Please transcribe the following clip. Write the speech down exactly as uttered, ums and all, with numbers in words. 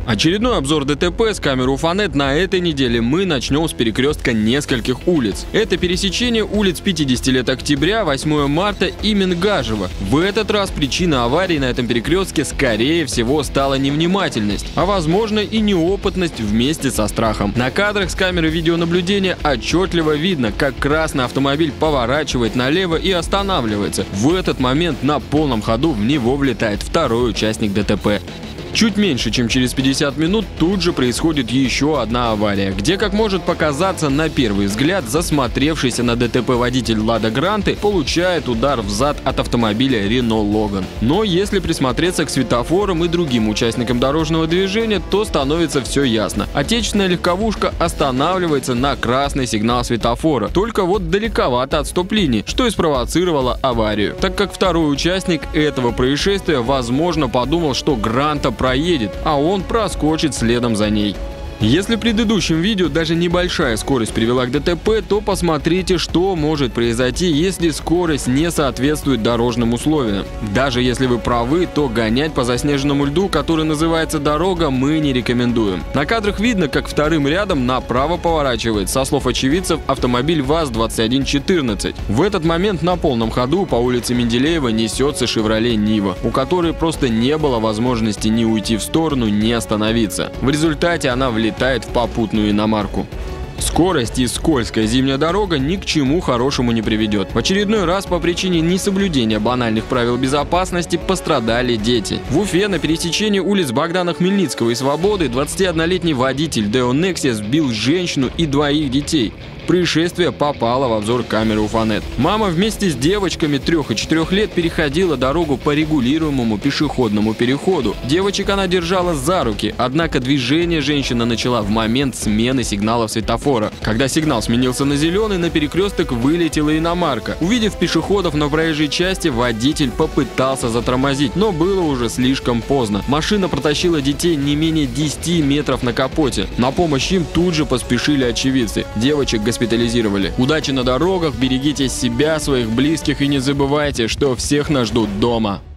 Очередной обзор ДТП с камер Уфанет на этой неделе мы начнем с перекрестка нескольких улиц. Это пересечение улиц пятидесяти лет Октября, восьмое марта и Мингажева. В этот раз причина аварии на этом перекрестке скорее всего стала невнимательность, а возможно и неопытность вместе со страхом. На кадрах с камеры видеонаблюдения отчетливо видно, как красный автомобиль поворачивает налево и останавливается. В этот момент на полном ходу в него влетает второй участник ДТП. Чуть меньше, чем через пятьдесят минут, тут же происходит еще одна авария, где, как может показаться на первый взгляд, засмотревшийся на ДТП водитель Лада Гранты получает удар в зад от автомобиля Рено Логан. Но если присмотреться к светофорам и другим участникам дорожного движения, то становится все ясно. Отечественная легковушка останавливается на красный сигнал светофора, только вот далековато от стоп-линии, что и спровоцировало аварию, так как второй участник этого происшествия, возможно, подумал, что Гранта проедет, а он проскочит следом за ней. Если в предыдущем видео даже небольшая скорость привела к ДТП, то посмотрите, что может произойти, если скорость не соответствует дорожным условиям. Даже если вы правы, то гонять по заснеженному льду, который называется дорога, мы не рекомендуем. На кадрах видно, как вторым рядом направо поворачивает, со слов очевидцев, автомобиль ВАЗ двадцать один четырнадцать. В этот момент на полном ходу по улице Менделеева несется Шевроле Нива, у которой просто не было возможности ни уйти в сторону, ни остановиться. В результате она влетает летает в попутную иномарку. Скорость и скользкая зимняя дорога ни к чему хорошему не приведет. В очередной раз по причине несоблюдения банальных правил безопасности пострадали дети. В Уфе на пересечении улиц Богдана Хмельницкого и Свободы двадцатиоднолетний водитель Део Nexia сбил женщину и двоих детей. Происшествие попало в обзор камеры Уфанет. Мама вместе с девочками трех и четырех лет переходила дорогу по регулируемому пешеходному переходу. Девочек она держала за руки, однако движение женщина начала в момент смены сигналов светофора. Когда сигнал сменился на зеленый, на перекресток вылетела иномарка. Увидев пешеходов на проезжей части, водитель попытался затормозить, но было уже слишком поздно. Машина протащила детей не менее десяти метров на капоте. На помощь им тут же поспешили очевидцы. Девочек госпитализировали. Удачи на дорогах, берегите себя, своих близких и не забывайте, что всех нас ждут дома.